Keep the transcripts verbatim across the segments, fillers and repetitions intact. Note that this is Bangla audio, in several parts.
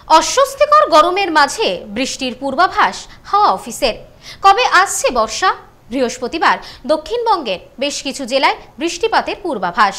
অস্বস্তিকর গরমের মাঝে বৃষ্টির পূর্বাভাস হাওয়া অফিসের। কবে আসছে বর্ষা? বৃহস্পতিবার দক্ষিণবঙ্গের বেশ কিছু জেলায় বৃষ্টিপাতের পূর্বাভাস।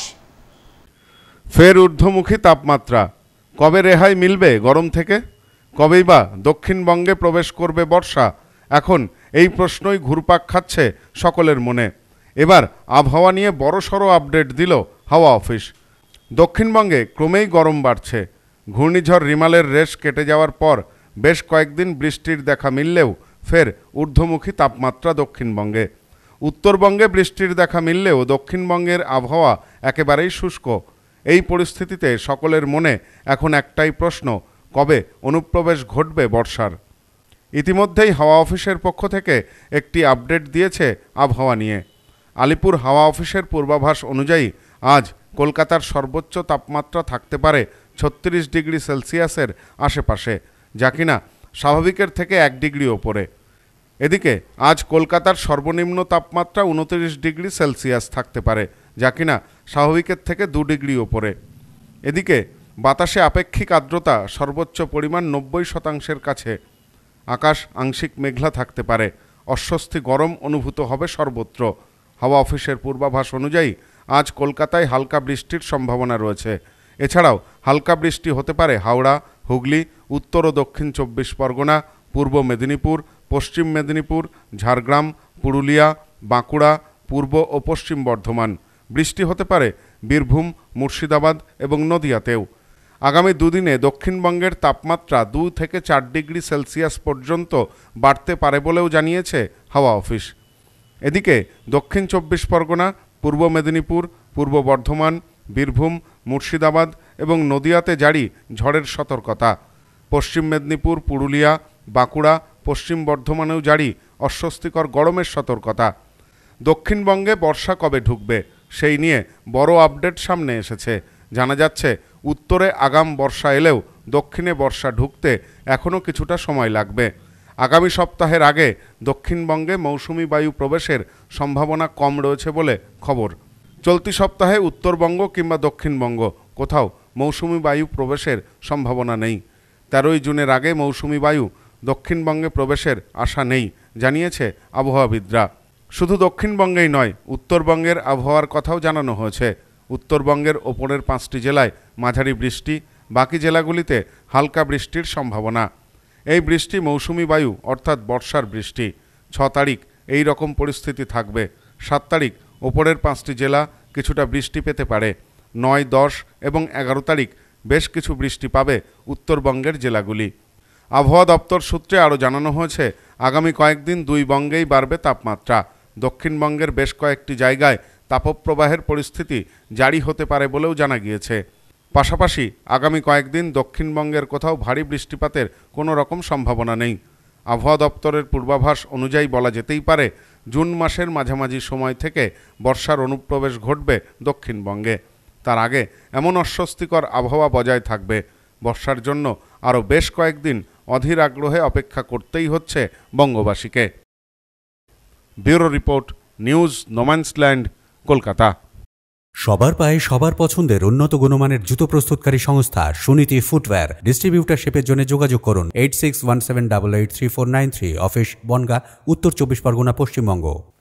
ফের ঊর্ধ্বমুখী তাপমাত্রা, কবে রেহাই মিলবে গরম থেকে? কবেই বা দক্ষিণবঙ্গে প্রবেশ করবে বর্ষা? এখন এই প্রশ্নই ঘুরপাক খাচ্ছে সকলের মনে। এবার আবহাওয়া নিয়ে বড়সড় আপডেট দিল হাওয়া অফিস। দক্ষিণবঙ্গে ক্রমেই গরম বাড়ছে। ঘূর্ণিঝড় রিমালের রেশ কেটে যাওয়ার পর বেশ কয়েকদিন বৃষ্টির দেখা মিললেও ফের ঊর্ধ্বমুখী তাপমাত্রা দক্ষিণবঙ্গে। উত্তরবঙ্গে বৃষ্টির দেখা মিললেও দক্ষিণবঙ্গের আবহাওয়া একেবারেই শুষ্ক। এই পরিস্থিতিতে সকলের মনে এখন একটাই প্রশ্ন, কবে অনুপ্রবেশ ঘটবে বর্ষার? ইতিমধ্যেই হাওয়া অফিসের পক্ষ থেকে একটি আপডেট দিয়েছে আবহাওয়া নিয়ে। আলিপুর হাওয়া অফিসের পূর্বাভাস অনুযায়ী আজ কলকাতার সর্বোচ্চ তাপমাত্রা থাকতে পারে ছত্রিশ ডিগ্রি সেলসিয়াসের আশেপাশে, যা কিনা স্বাভাবিকের থেকে এক ডিগ্রি ওপরে। এদিকে আজ কলকাতার সর্বনিম্ন তাপমাত্রা উনত্রিশ ডিগ্রি সেলসিয়াস থাকতে পারে, যা কিনা স্বাভাবিকের থেকে দু ডিগ্রি ওপরে। এদিকে বাতাসে আপেক্ষিক আর্দ্রতা সর্বোচ্চ পরিমাণ নব্বই শতাংশের কাছে। আকাশ আংশিক মেঘলা থাকতে পারে। অস্বস্তি গরম অনুভূত হবে সর্বত্র। হাওয়া অফিসের পূর্বাভাস অনুযায়ী আজ কলকাতায় হালকা বৃষ্টির সম্ভাবনা রয়েছে। এছাড়াও হালকা বৃষ্টি হতে পারে হাওড়া, হুগলি, উত্তর ও দক্ষিণ চব্বিশ পরগনা, পূর্ব মেদিনীপুর, পশ্চিম মেদিনীপুর, ঝাড়গ্রাম, পুরুলিয়া, বাঁকুড়া, পূর্ব ও পশ্চিম বর্ধমান। বৃষ্টি হতে পারে বীরভূম, মুর্শিদাবাদ এবং নদিয়াতেও। আগামী দুদিনে দক্ষিণবঙ্গের তাপমাত্রা দু থেকে চার ডিগ্রি সেলসিয়াস পর্যন্ত বাড়তে পারে বলেও জানিয়েছে হাওয়া অফিস। এদিকে দক্ষিণ চব্বিশ পরগনা, পূর্ব মেদিনীপুর, পূর্ব বর্ধমান, বীরভূম, মুর্শিদাবাদ এবং নদিয়াতে জারি ঝড়ের সতর্কতা। পশ্চিম মেদিনীপুর, পুরুলিয়া, বাঁকুড়া, পশ্চিম বর্ধমানেও জারি অস্বস্তিকর গরমের সতর্কতা। দক্ষিণবঙ্গে বর্ষা কবে ঢুকবে সেই নিয়ে বড় আপডেট সামনে এসেছে। জানা যাচ্ছে উত্তরে আগাম বর্ষা এলেও দক্ষিণে বর্ষা ঢুকতে এখনও কিছুটা সময় লাগবে। আগামী সপ্তাহের আগে দক্ষিণবঙ্গে মৌসুমি বায়ু প্রবেশের সম্ভাবনা কম রয়েছে বলে খবর। চলতি সপ্তাহে উত্তরবঙ্গ কিংবা দক্ষিণবঙ্গ কোথাও মৌসুমি বায়ু প্রবেশের সম্ভাবনা নেই। তেরোই জুনের আগে মৌসুমি বায়ু দক্ষিণবঙ্গে প্রবেশের আশা নেই, জানিয়েছে আবহাওয়াবিদরা। শুধু দক্ষিণবঙ্গেই নয়, উত্তরবঙ্গের আবহাওয়ার কথাও জানানো হয়েছে। উত্তরবঙ্গের ওপরের পাঁচটি জেলায় মাঝারি বৃষ্টি, বাকি জেলাগুলিতে হালকা বৃষ্টির সম্ভাবনা। এই বৃষ্টি মৌসুমি বায়ু অর্থাৎ বর্ষার বৃষ্টি। ছ তারিখ এই রকম পরিস্থিতি থাকবে। সাত তারিখ ওপরের পাঁচটি জেলা কিছুটা বৃষ্টি পেতে পারে। নয়, দশ এবং এগারো তারিখ বেশ কিছু বৃষ্টি পাবে উত্তরবঙ্গের জেলাগুলি। আবহাওয়া দপ্তর সূত্রে আরও জানানো হয়েছে, আগামী কয়েকদিন দুই বঙ্গেই বাড়বে তাপমাত্রা। দক্ষিণবঙ্গের বেশ কয়েকটি জায়গায় তাপপ্রবাহের পরিস্থিতি জারি হতে পারে বলেও জানা গিয়েছে। পাশাপাশি আগামী কয়েকদিন দক্ষিণবঙ্গের কোথাও ভারী বৃষ্টিপাতের কোনো রকম সম্ভাবনা নেই। আবহাওয়া দপ্তরের পূর্বাভাস অনুযায়ী বলা যেতেই পারে, জুন মাসের মাঝামাঝি সময় থেকে বর্ষার অনুপ্রবেশ ঘটবে দক্ষিণবঙ্গে। তার আগে এমন অস্বস্তিকর আবহাওয়া বজায় থাকবে। বর্ষার জন্য আরও বেশ কয়েকদিন অধীর আগ্রহে অপেক্ষা করতেই হচ্ছে বঙ্গবাসীকে। Bureau report, news no man's land, Kolkata. সবার পায়ে সবার পছন্দের উন্নত গুণমানের জুতো প্রস্তুতকারী সংস্থা সুনীতি ফুটওয়্যার। ডিস্ট্রিবিউটারশিপের জন্য যোগাযোগ করুন eight six one seven double eight three four nine three. Office Bongaon, উত্তর চব্বিশ পরগনা, পশ্চিমবঙ্গ।